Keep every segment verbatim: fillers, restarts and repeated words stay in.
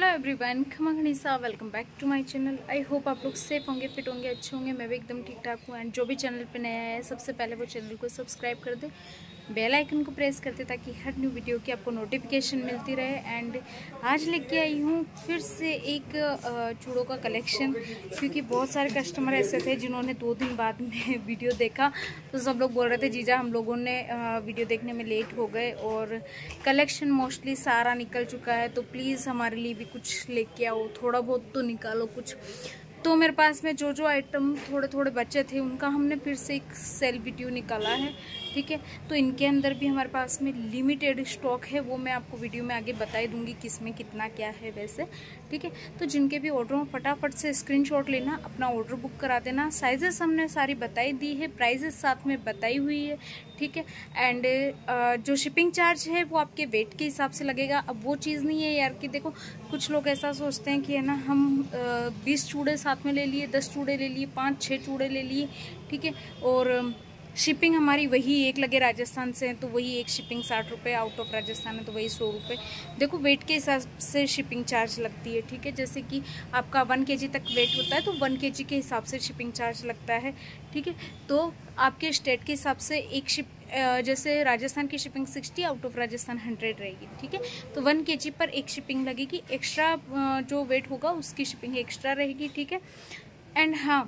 Hello everyone, खमा खनीसा, welcome back to my channel. I hope आप लोग सेफ होंगे, फिट होंगे, अच्छे होंगे। मैं भी एकदम ठीक ठाक हूँ। एंड जो भी चैनल पे नया है सबसे पहले वो चैनल को सब्सक्राइब कर दे, बेल आइकन को प्रेस कर दे ताकि हर न्यू वीडियो की आपको नोटिफिकेशन मिलती रहे। एंड आज लेके आई हूँ फिर से एक चूड़ों का कलेक्शन, क्योंकि बहुत सारे कस्टमर ऐसे थे जिन्होंने दो दिन बाद में वीडियो देखा तो सब लोग बोल रहे थे जीजा हम लोगों ने वीडियो देखने में लेट हो गए और कलेक्शन मोस्टली सारा निकल चुका है, तो प्लीज़ हमारे लिए भी कुछ लेके आओ, थोड़ा बहुत तो निकालो कुछ। तो मेरे पास में जो जो आइटम थोड़े थोड़े बचे थे उनका हमने फिर से एक सेल वीडियो निकाला है, ठीक है। तो इनके अंदर भी हमारे पास में लिमिटेड स्टॉक है, वो मैं आपको वीडियो में आगे बता ही दूंगी किसमें कितना क्या है वैसे, ठीक है। तो जिनके भी ऑर्डर हो फटाफट से स्क्रीनशॉट लेना, अपना ऑर्डर बुक करा देना। साइजेस हमने सारी बताई दी है, प्राइजेस साथ में बताई हुई है, ठीक है। एंड जो शिपिंग चार्ज है वो आपके वेट के हिसाब से लगेगा। अब वो चीज़ नहीं है यार कि देखो कुछ लोग ऐसा सोचते हैं कि है ना हम बीस चूड़े साथ में ले लिए, दस चूड़े ले लिए, पाँच छः चूड़े ले लिए, ठीक है। और शिपिंग हमारी वही एक लगे राजस्थान से है तो वही एक शिपिंग साठ रुपये, आउट ऑफ राजस्थान है तो वही सौ रुपये। देखो वेट के हिसाब से शिपिंग चार्ज लगती है, ठीक है। जैसे कि आपका वन केजी तक वेट होता है तो वन केजी के हिसाब से शिपिंग चार्ज लगता है, ठीक है। तो आपके स्टेट के हिसाब से एक शिप जैसे राजस्थान की shipping sixty, out of Rajasthan hundred रहेगी, ठीक है। तो वन केजी पर एक शिपिंग लगेगी, एक्स्ट्रा जो वेट होगा उसकी शिपिंग एक्स्ट्रा रहेगी, ठीक है। एंड हाँ,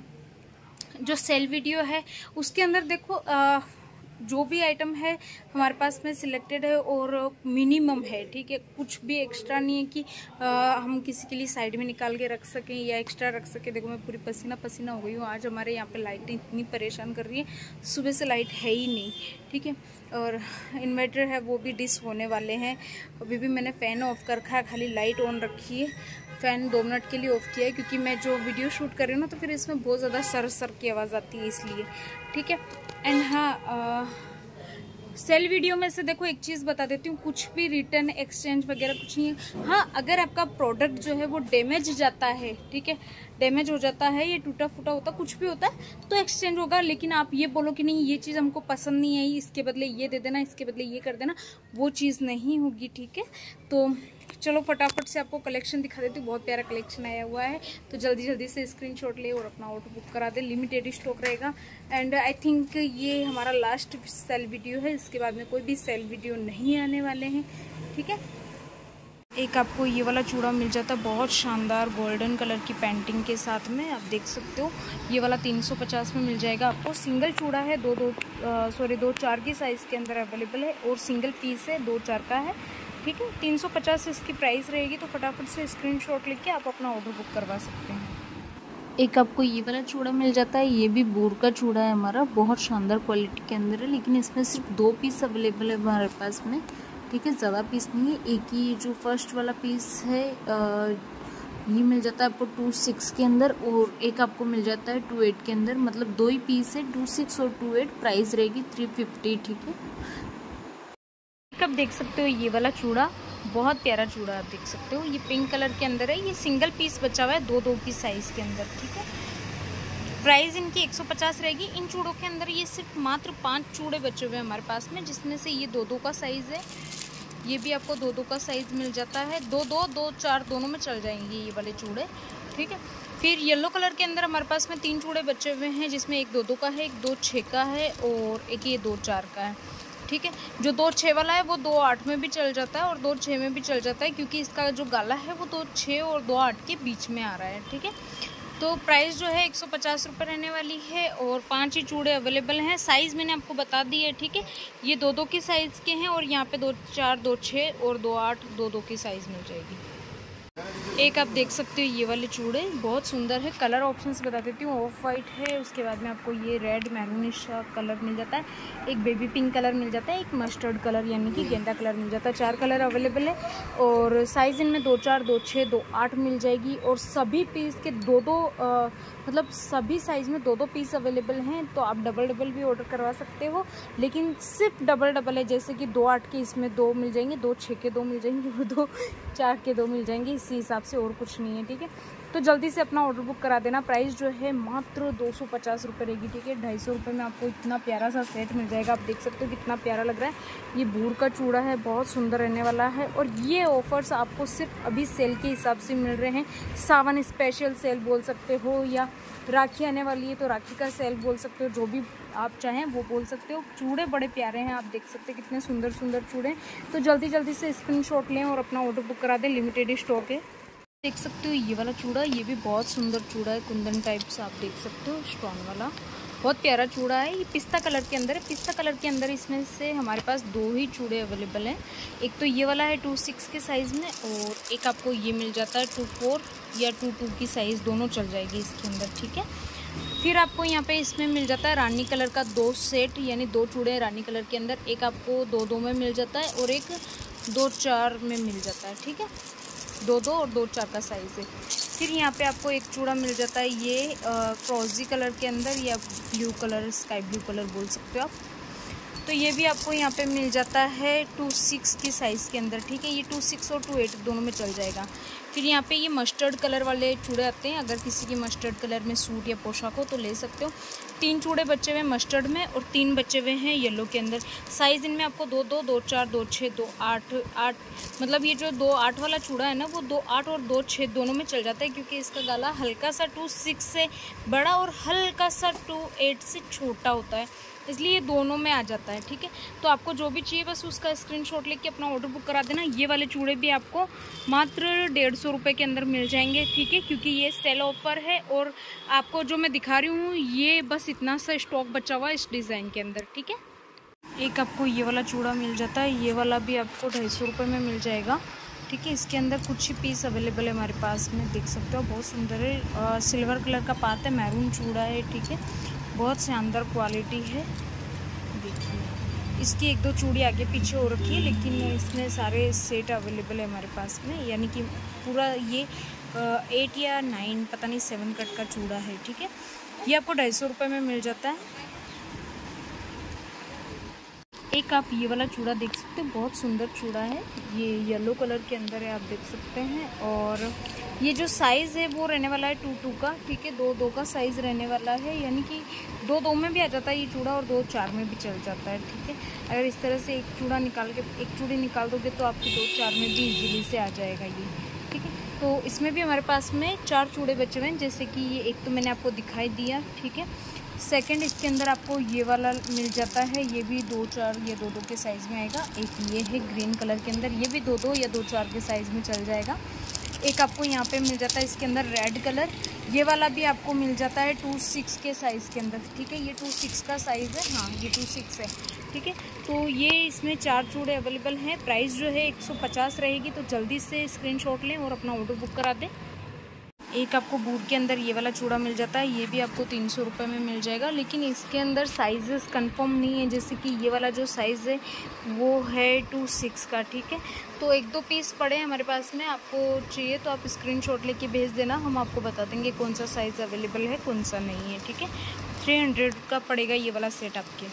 जो सेल वीडियो है उसके अंदर देखो आ, जो भी आइटम है हमारे पास में सिलेक्टेड है और मिनिमम है, ठीक है। कुछ भी एक्स्ट्रा नहीं है कि आ, हम किसी के लिए साइड में निकाल के रख सकें या एक्स्ट्रा रख सकें। देखो मैं पूरी पसीना पसीना हो गई हूँ आज, हमारे यहाँ पे लाइटें इतनी परेशान कर रही है, सुबह से लाइट है ही नहीं, ठीक है। और इन्वर्टर है वो भी डिस होने वाले हैं। अभी भी मैंने फ़ैन ऑफ कर रखा है, खाली लाइट ऑन रखी है। फ़ैन दो मिनट के लिए ऑफ किया है क्योंकि मैं जो वीडियो शूट कर रही हूँ ना तो फिर इसमें बहुत ज़्यादा सर सर की आवाज़ आती है इसलिए, ठीक है। एंड हाँ, सेल वीडियो में से देखो एक चीज़ बता देती हूँ, कुछ भी रिटर्न एक्सचेंज वगैरह कुछ नहीं है। हाँ, अगर आपका प्रोडक्ट जो है वो डैमेज जाता है, ठीक है, डैमेज हो जाता है, ये टूटा फूटा होता कुछ भी होता है तो एक्सचेंज होगा। लेकिन आप ये बोलो कि नहीं ये चीज़ हमको पसंद नहीं आई, इसके बदले ये दे देना, इसके बदले ये कर देना, वो चीज़ नहीं होगी, ठीक है। तो चलो फटाफट से आपको कलेक्शन दिखा देती हूँ, बहुत प्यारा कलेक्शन आया हुआ है, तो जल्दी जल्दी से स्क्रीनशॉट ले और अपना ऑर्डर बुक करा दे। लिमिटेड स्टॉक रहेगा एंड आई थिंक ये हमारा लास्ट सेल वीडियो है, इसके बाद में कोई भी सेल वीडियो नहीं आने वाले हैं, ठीक है। एक आपको ये वाला चूड़ा मिल जाता है बहुत शानदार गोल्डन कलर की पेंटिंग के साथ में, आप देख सकते हो। ये वाला तीन सौ पचास में मिल जाएगा आपको। सिंगल चूड़ा है, दो दो सॉरी दो चार की साइज़ के अंदर अवेलेबल है और सिंगल पीस है, दो चार का है, ठीक है। तीन सौ पचास इसकी प्राइस रहेगी, तो फटाफट से स्क्रीनशॉट लेके आप अपना ऑर्डर बुक करवा सकते हैं। एक आपको ये वाला चूड़ा मिल जाता है, ये भी बूर का चूड़ा है हमारा, बहुत शानदार क्वालिटी के अंदर है, लेकिन इसमें सिर्फ दो पीस अवेलेबल है हमारे पास में, ठीक है। ज़्यादा पीस नहीं है। एक ही जो फर्स्ट वाला पीस है आ, ये मिल जाता है आपको टू सिक्स के अंदर और एक आपको मिल जाता है टू एट के अंदर, मतलब दो ही पीस है, टू सिक्स और टू एट। प्राइस रहेगी थ्री फिफ्टी, ठीक है। आप देख सकते हो ये वाला चूड़ा, बहुत प्यारा चूड़ा आप देख सकते हो, ये पिंक कलर के अंदर है, ये सिंगल पीस बचा हुआ है दो दो की साइज़ के अंदर, ठीक है। प्राइस इनकी एक सौ पचास रहेगी। इन चूड़ों के अंदर ये सिर्फ मात्र पांच चूड़े बचे हुए हैं हमारे पास में, जिसमें से ये दो दो का साइज़ है, ये भी आपको दो दो का साइज़ मिल जाता है, दो दो दो चार दोनों में चल जाएंगे ये वाले चूड़े, ठीक है। फिर येलो कलर के अंदर हमारे पास में तीन चूड़े बचे हुए हैं, जिसमें एक दो दो का है, एक दो छः का है और एक ये दो चार का है, ठीक है। जो दो छः वाला है वो दो आठ में भी चल जाता है और दो छः में भी चल जाता है, क्योंकि इसका जो गाला है वो दो छः और दो आठ के बीच में आ रहा है, ठीक है। तो प्राइस जो है एक सौ पचास रुपये रहने वाली है और पांच ही चूड़े अवेलेबल हैं। साइज़ मैंने आपको बता दी है, ठीक है। ये दो दो की साइज़ के हैं और यहाँ पे दो चार, दो छः और दो आठ, दो दो की साइज़ मिल जाएगी। एक आप देख सकते हो ये वाले चूड़े बहुत सुंदर है। कलर ऑप्शंस बता देती हूँ, ऑफ वाइट है, उसके बाद में आपको ये रेड मैरूनिश कलर मिल जाता है, एक बेबी पिंक कलर मिल जाता है, एक मस्टर्ड कलर यानी कि गेंदा कलर मिल जाता है। चार कलर अवेलेबल है और साइज़ इनमें दो चार, दो छः, दो आठ मिल जाएगी और सभी पीस के दो दो आ, मतलब सभी साइज़ में दो दो पीस अवेलेबल हैं, तो आप डबल डबल भी ऑर्डर करवा सकते हो, लेकिन सिर्फ डबल डबल है। जैसे कि दो आठ के इसमें दो मिल जाएंगे, दो छः के दो मिल जाएंगे और दो चार के दो मिल जाएंगे, इसी हिसाब से, और कुछ नहीं है, ठीक है। तो तो जल्दी से अपना ऑर्डर बुक करा देना। प्राइस जो है मात्र दो सौ पचास रुपये रहेगी, ठीक है। ढाई सौ रुपये में आपको इतना प्यारा सा सेट मिल जाएगा। आप देख सकते हो कितना प्यारा लग रहा है। ये बूर का चूड़ा है, बहुत सुंदर रहने वाला है। और ये ऑफर्स आपको सिर्फ अभी सेल के हिसाब से मिल रहे हैं। सावन स्पेशल सेल बोल सकते हो, या राखी आने वाली है तो राखी का सेल बोल सकते हो, जो भी आप चाहें वो बोल सकते हो। चूड़े बड़े प्यारे हैं, आप देख सकते हैं कितने सुंदर सुंदर चूड़े। तो जल्दी जल्दी से स्क्रीनशॉट लें और अपना ऑर्डर बुक करा दें, लिमिटेड स्टॉक है। देख सकते हो ये वाला चूड़ा, ये भी बहुत सुंदर चूड़ा है, कुंदन टाइप से आप देख सकते हो, स्टोन वाला बहुत प्यारा चूड़ा है। ये पिस्ता कलर के अंदर है। पिस्ता कलर के अंदर इसमें से हमारे पास दो ही चूड़े अवेलेबल हैं। एक तो ये वाला है टू सिक्स के साइज़ में, और एक आपको ये मिल जाता है टू फोर या टू टू की साइज़, दोनों चल जाएगी इसके अंदर, ठीक है। फिर आपको यहाँ पे इसमें मिल जाता है रानी कलर का दो सेट, यानी दो चूड़े रानी कलर के अंदर। एक आपको दो दो में मिल जाता है और एक दो चार में मिल जाता है, ठीक है। दो दो और दो चार का साइज़ है। फिर यहाँ पे आपको एक चूड़ा मिल जाता है ये फ्रोजी कलर के अंदर, या blue colour, sky blue colour बोल सकते हो आप। तो ये भी आपको यहाँ पे मिल जाता है टू सिक्स की साइज़ के अंदर, ठीक है। ये टू सिक्स और टू एट दोनों में चल जाएगा। फिर यहाँ पे ये मस्टर्ड कलर वाले चूड़े आते हैं। अगर किसी की मस्टर्ड कलर में सूट या पोशाक हो तो ले सकते हो। तीन चूड़े बचे हुए हैं मस्टर्ड में और तीन बचे हुए हैं येलो के अंदर। साइज़ इनमें आपको दो दो, दो चार, दो छः, दो आठ, आठ, मतलब ये जो दो आठ वाला चूड़ा है ना, वो दो आठ और दो छः दोनों में चल जाता है, क्योंकि इसका गला हल्का सा टू सिक्स से बड़ा और हल्का सा टू एट से छोटा होता है, इसलिए ये दोनों में आ जाता है, ठीक है। तो आपको जो भी चाहिए बस उसका स्क्रीनशॉट लेके अपना ऑर्डर बुक करा देना। ये वाले चूड़े भी आपको मात्र डेढ़ सौ रुपये के अंदर मिल जाएंगे, ठीक है, क्योंकि ये सेल ऑफर है। और आपको जो मैं दिखा रही हूँ ये बस इतना सा स्टॉक बचा हुआ है इस डिज़ाइन के अंदर, ठीक है। एक आपको ये वाला चूड़ा मिल जाता है, ये वाला भी आपको ढाई सौ रुपये में मिल जाएगा, ठीक है। इसके अंदर कुछ ही पीस अवेलेबल है हमारे पास में, देख सकते हो, बहुत सुंदर है। सिल्वर कलर का पात है, मैरून चूड़ा है, ठीक है, बहुत शानदार क्वालिटी है। देखिए इसकी एक दो चूड़ी आगे पीछे हो रखी है, लेकिन इसमें सारे सेट अवेलेबल है हमारे पास में, यानी कि पूरा ये एट या नाइन, पता नहीं, सेवन कट का चूड़ा है, ठीक है। ये आपको ढाई सौ रुपये में मिल जाता है। एक आप ये वाला चूड़ा देख सकते हो, बहुत सुंदर चूड़ा है, ये येलो कलर के अंदर है, आप देख सकते हैं। और ये जो साइज़ है वो रहने वाला है टू टू का, ठीक है, दो दो का साइज़ रहने वाला है, यानी कि दो दो में भी आ जाता है ये चूड़ा और दो चार में भी चल जाता है, ठीक है। अगर इस तरह से एक चूड़ा निकाल के एक चूड़ी निकाल दोगे तो आपकी दो चार में भी इजीली से आ जाएगा ये, ठीक है। तो इसमें भी हमारे पास में चार चूड़े बचे हुए हैं, जैसे कि ये एक तो मैंने आपको दिखाई दिया, ठीक है। सेकंड इसके अंदर आपको ये वाला मिल जाता है, ये भी दो चार या दो दो के साइज़ में आएगा। एक ये है ग्रीन कलर के अंदर, ये भी दो दो या दो चार के साइज़ में चल जाएगा। एक आपको यहाँ पे मिल जाता है इसके अंदर रेड कलर, ये वाला भी आपको मिल जाता है टू सिक्स के साइज़ के अंदर, ठीक है। ये टू सिक्स का साइज़ है, हाँ ये टू सिक्स है, ठीक है। तो ये इसमें चार चूड़े अवेलेबल हैं। प्राइस जो है एक सौ पचास रहेगी, तो जल्दी से स्क्रीनशॉट लें और अपना ऑर्डर बुक करा दें। एक आपको बूट के अंदर ये वाला चूड़ा मिल जाता है, ये भी आपको तीन सौ रुपये में मिल जाएगा, लेकिन इसके अंदर साइजेस कंफर्म नहीं है। जैसे कि ये वाला जो साइज़ है वो है टू सिक्स का, ठीक है। तो एक दो पीस पड़े हैं हमारे पास में, आपको चाहिए तो आप स्क्रीनशॉट लेके भेज देना, हम आपको बता देंगे कौन सा साइज़ अवेलेबल है कौन सा नहीं है, ठीक है। थ्री हंड्रेड का पड़ेगा ये वाला सेट आपके।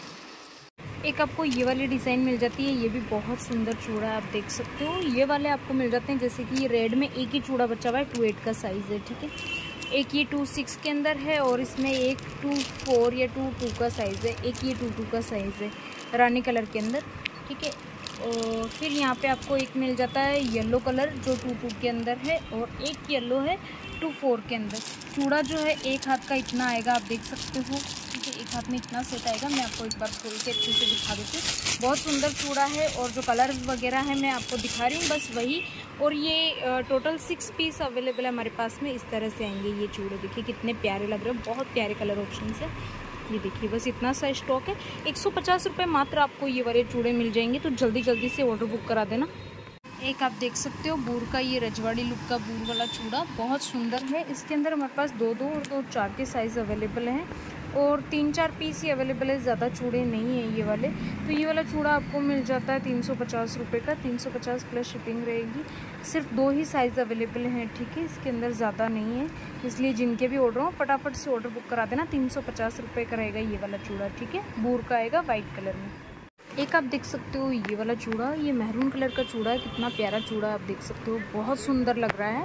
एक आपको ये वाली डिज़ाइन मिल जाती है, ये भी बहुत सुंदर चूड़ा है, आप देख सकते हो। ये वाले आपको मिल जाते हैं, जैसे कि ये रेड में एक ही चूड़ा बचा हुआ है, टू एट का साइज़ है, ठीक है। एक ये टू सिक्स के अंदर है और इसमें एक टू फोर या टू टू का साइज़ है, एक ये टू टू का साइज़ है रानी कलर के अंदर, ठीक है। और फिर यहाँ पे आपको एक मिल जाता है येलो कलर जो टू टू के अंदर है, और एक येलो है टू फोर के अंदर। चूड़ा जो है एक हाथ का इतना आएगा, आप देख सकते हो, ठीक है। एक हाथ में इतना सेट आएगा, मैं आपको एक बार खोल के अच्छे से दिखा देती हूँ। बहुत सुंदर चूड़ा है, और जो कलर वगैरह है मैं आपको दिखा रही हूँ बस वही। और ये टोटल सिक्स पीस अवेलेबल है हमारे पास में, इस तरह से आएंगे ये चूड़े। देखिए कितने प्यारे लग रहे हैं, बहुत प्यारे कलर ऑप्शन है। ये देखिए बस इतना सा स्टॉक है, एक सौ पचास रुपये मात्र आपको ये वाले चूड़े मिल जाएंगे, तो जल्दी जल्दी से ऑर्डर बुक करा देना। एक आप देख सकते हो बूर का, ये रजवाड़ी लुक का बूर वाला चूड़ा बहुत सुंदर है। इसके अंदर हमारे पास दो दो और दो चार के साइज़ अवेलेबल हैं, और तीन चार पीस ही अवेलेबल है, ज़्यादा चूड़े नहीं हैं ये वाले। तो ये वाला चूड़ा आपको मिल जाता है तीन सौ पचास रुपये का, तीन सौ पचास प्लस शिपिंग रहेगी। सिर्फ दो ही साइज़ अवेलेबल हैं, ठीक है, इसके अंदर ज़्यादा नहीं है, इसलिए जिनके भी ऑर्डर हो फटाफट से ऑर्डर बुक करा देना। तीन सौ पचास रुपये का रहेगा ये वाला चूड़ा, ठीक है। बूर का आएगा वाइट कलर में। एक आप देख सकते हो ये वाला चूड़ा, ये मैरून कलर का चूड़ा है, कितना प्यारा चूड़ा है, आप देख सकते हो, बहुत सुंदर लग रहा है।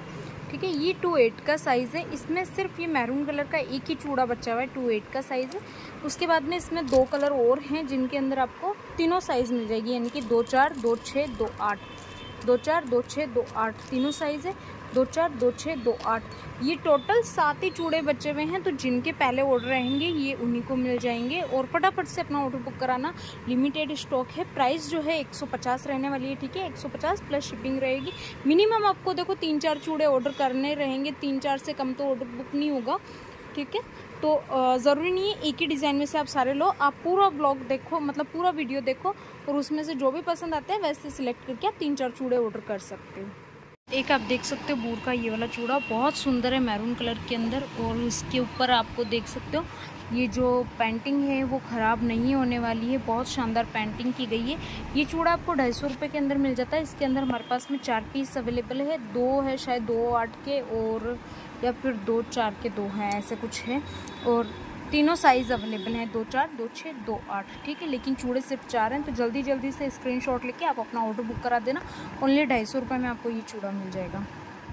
ठीक है। ये टू एट का साइज़ है, इसमें सिर्फ ये मैरून कलर का एक ही चूड़ा बचा हुआ है, टू एट का साइज़ है। उसके बाद में इसमें दो कलर और हैं जिनके अंदर आपको तीनों साइज़ मिल जाएगी, यानी कि दो चार, दो छः, दो आठ, दो चार, दो छः, दो आठ, तीनों साइज़ है, दो चार, दो छः, दो आठ। ये टोटल सात ही चूड़े बचे हुए हैं, तो जिनके पहले ऑर्डर रहेंगे ये उन्हीं को मिल जाएंगे। और फटाफट से अपना ऑर्डर बुक कराना, लिमिटेड स्टॉक है। प्राइस जो है एक सौ पचास रहने वाली है, ठीक है, एक सौ पचास प्लस शिपिंग रहेगी। मिनिमम आपको देखो तीन चार चूड़े ऑर्डर करने रहेंगे, तीन चार से कम तो ऑर्डर बुक नहीं होगा, ठीक है। तो ज़रूरी नहीं है एक ही डिज़ाइन में से आप सारे लो, आप पूरा ब्लॉग देखो, मतलब पूरा वीडियो देखो और उसमें से जो भी पसंद आता है वैसे सिलेक्ट करके आप तीन चार चूड़े ऑर्डर कर सकते हो। एक आप देख सकते हो बूर का ये वाला चूड़ा बहुत सुंदर है मैरून कलर के अंदर, और उसके ऊपर आपको देख सकते हो ये जो पेंटिंग है वो ख़राब नहीं होने वाली है, बहुत शानदार पेंटिंग की गई है। ये चूड़ा आपको ढाई सौ रुपये के अंदर मिल जाता है। इसके अंदर हमारे पास में चार पीस अवेलेबल है, दो है शायद दो आठ के और या फिर दो चार के दो हैं, ऐसे कुछ है, और तीनों साइज़ अवेलेबल हैं, दो चार, दो छः, दो आठ, ठीक है। लेकिन चूड़े सिर्फ चार हैं, तो जल्दी जल्दी से स्क्रीनशॉट लेके आप अपना ऑर्डर बुक करा देना। ओनली ढाई सौ रुपये में आपको ये चूड़ा मिल जाएगा।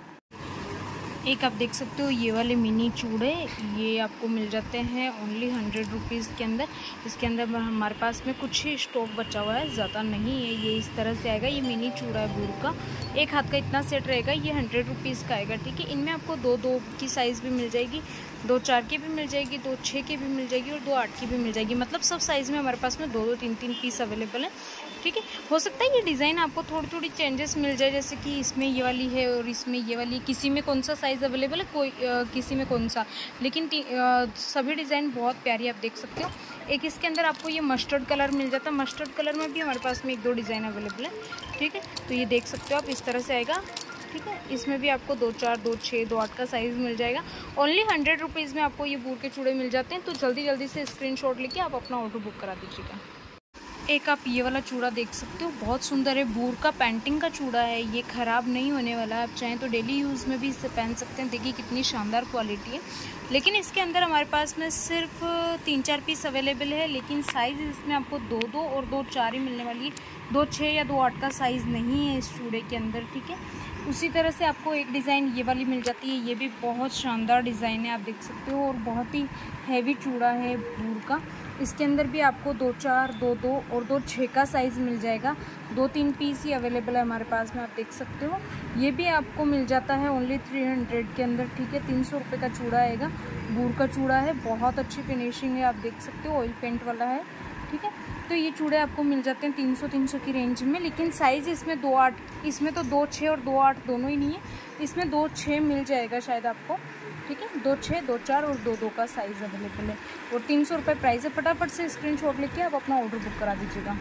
एक आप देख सकते हो ये वाले मिनी चूड़े, ये आपको मिल जाते हैं ओनली हंड्रेड रुपीज़ के अंदर। इसके अंदर हमारे पास में कुछ ही स्टॉक बचा हुआ है, ज़्यादा नहीं है। ये इस तरह से आएगा, ये मिनी चूड़ा है बूर का, एक हाथ का इतना सेट रहेगा, ये हंड्रेड रुपीज़ का आएगा, ठीक है। इनमें आपको दो दो की साइज़ भी मिल जाएगी, दो चार की भी मिल जाएगी, दो छः की भी मिल जाएगी और दो आठ की भी मिल जाएगी। मतलब सब साइज़ में हमारे पास में दो दो तीन तीन पीस अवेलेबल है, ठीक है। हो सकता है ये डिज़ाइन आपको थोड़ी थोड़ी चेंजेस मिल जाए, जैसे कि इसमें ये वाली है और इसमें ये वाली, किसी में कौन सा साइज़ अवेलेबल है, कोई आ, किसी में कौन सा, लेकिन आ, सभी डिज़ाइन बहुत प्यारी आप देख सकते हो। एक इसके अंदर आपको ये मस्टर्ड कलर मिल जाता है, मस्टर्ड कलर में भी हमारे पास में एक दो डिज़ाइन अवेलेबल है, ठीक है। तो ये देख सकते हो आप, इस तरह से आएगा, ठीक है। इसमें भी आपको दो चार, दो छः, दो आठ का साइज़ मिल जाएगा। ओनली हंड्रेड रुपीज़ में आपको ये बूर के चूड़े मिल जाते हैं, तो जल्दी जल्दी से स्क्रीनशॉट लेके आप अपना ऑर्डर बुक करा दीजिएगा। एक आप ये वाला चूड़ा देख सकते हो, बहुत सुंदर है, बूर का पेंटिंग का चूड़ा है, ये ख़राब नहीं होने वाला। आप चाहें तो डेली यूज़ में भी इसे पहन सकते हैं। देखिए कितनी शानदार क्वालिटी है। लेकिन इसके अंदर हमारे पास में सिर्फ तीन चार पीस अवेलेबल है, लेकिन साइज़ इसमें आपको दो दो और दो चार ही मिलने वाली है, दो छः या दो आठ का साइज़ नहीं है इस चूड़े के अंदर, ठीक है। उसी तरह से आपको एक डिज़ाइन ये वाली मिल जाती है, ये भी बहुत शानदार डिज़ाइन है, आप देख सकते हो, और बहुत ही हैवी चूड़ा है बूर का। इसके अंदर भी आपको दो चार, दो दो और दो छः का साइज़ मिल जाएगा, दो तीन पीस ही अवेलेबल है हमारे पास में, आप देख सकते हो। ये भी आपको मिल जाता है ओनली थ्री हंड्रेड के अंदर, ठीक है। तीन सौ रुपये का चूड़ा आएगा, बूर का चूड़ा है, बहुत अच्छी फिनिशिंग है, आप देख सकते हो, ऑयल पेंट वाला है, ठीक है। तो ये चूड़े आपको मिल जाते हैं तीन सौ तीन सौ की रेंज में, लेकिन साइज़ इसमें दो आठ, इसमें तो दो छः और दो आठ दोनों ही नहीं है, इसमें दो छः मिल जाएगा शायद आपको, ठीक है। दो छः, दो चार और दो दो का साइज़ अवेलेबल है, और तीन सौ रुपये प्राइस है। फटाफट से स्क्रीनशॉट लेके आप अपना ऑर्डर बुक करा दीजिएगा।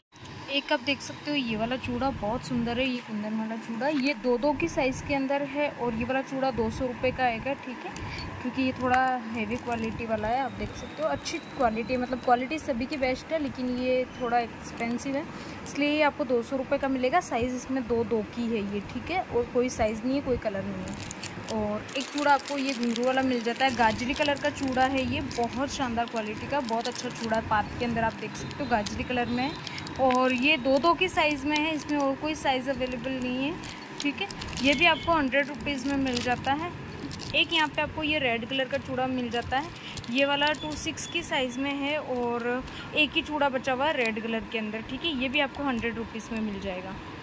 एक आप देख सकते हो ये वाला चूड़ा बहुत सुंदर है, ये कुंदन वाला चूड़ा, ये दो दो की साइज़ के अंदर है, और ये वाला चूड़ा दो सौ रुपये का आएगा, ठीक है, क्योंकि ये थोड़ा हैवी क्वालिटी वाला है, आप देख सकते हो। अच्छी क्वालिटी, मतलब क्वालिटी सभी की बेस्ट है, लेकिन ये थोड़ा एक्सपेंसिव है, इसलिए ये आपको दो सौ रुपये का मिलेगा। साइज़ इसमें दो दो की है ये, ठीक है, और कोई साइज़ नहीं है, कोई कलर नहीं है। और एक चूड़ा आपको ये घुंघरू वाला मिल जाता है, गाजरी कलर का चूड़ा है, ये बहुत शानदार क्वालिटी का, बहुत अच्छा चूड़ा है, पात के अंदर आप देख सकते हो, गाजरी कलर में है, और ये दो दो की साइज़ में है, इसमें और कोई साइज़ अवेलेबल नहीं है, ठीक है। ये भी आपको हंड्रेड रुपीज़ में मिल जाता है। एक यहाँ पे आपको ये रेड कलर का चूड़ा मिल जाता है, ये वाला टू सिक्स की साइज़ में है, और एक ही चूड़ा बचा हुआ है रेड कलर के अंदर, ठीक है। ये भी आपको हंड्रेड रुपीज़ में मिल जाएगा।